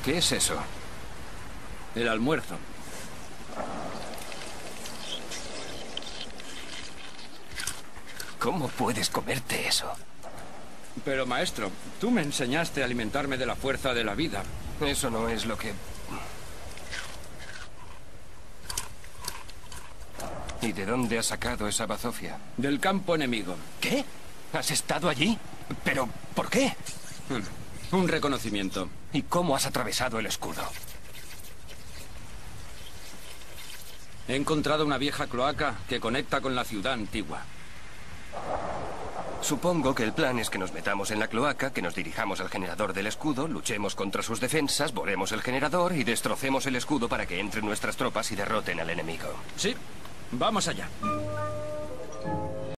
¿Qué es eso? El almuerzo. ¿Cómo puedes comerte eso? Pero, maestro, tú me enseñaste a alimentarme de la fuerza de la vida. Eso no es lo que... ¿Y de dónde has sacado esa bazofia? Del campo enemigo. ¿Qué? ¿Has estado allí? ¿Pero por qué? Un reconocimiento. ¿Y cómo has atravesado el escudo? He encontrado una vieja cloaca que conecta con la ciudad antigua. Supongo que el plan es que nos metamos en la cloaca, que nos dirijamos al generador del escudo, luchemos contra sus defensas, volemos el generador y destrocemos el escudo para que entren nuestras tropas y derroten al enemigo. Sí, vamos allá.